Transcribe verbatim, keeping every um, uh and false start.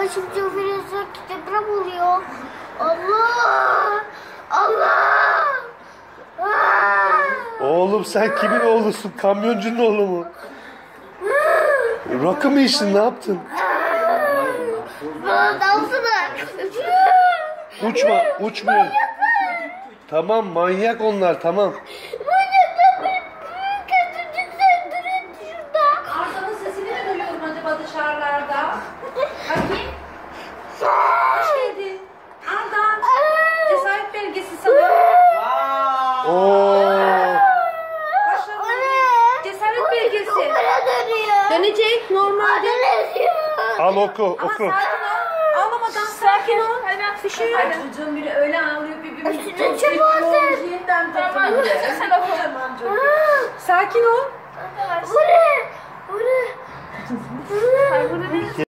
Başım çok fena deprem oluyor. Allah! Allah! Aa! Oğlum sen kimin oğlusun? Kamyoncunun oğlu mu? Rakı mı içtin? Ne yaptın? Bana dalsana. Uçma, uçmuyor. Tamam, manyak onlar, tamam. Manyaktan bir kötücük söndürün şurada. Ardanın sesini mi duyuyorum acaba dışarılarda? Bakayım. Hoş geldin. Ardan. Cesaret belgesi sana. Oo. Başarılı. Cesaret belgesi. Bana dönüyor. Dönecek normalde. Al oku, Ama oku. sakin ol. Ağlamadan sakin ol. Bir şey yok. Ay çocuğum biri öyle ağlıyor birbirimizi Üstüne çok çöp alsın. Yeniden takılıyor. Sen oku. Tamam çocuğum. Sakin ol. Bu ne? Bu ne? Bu ne?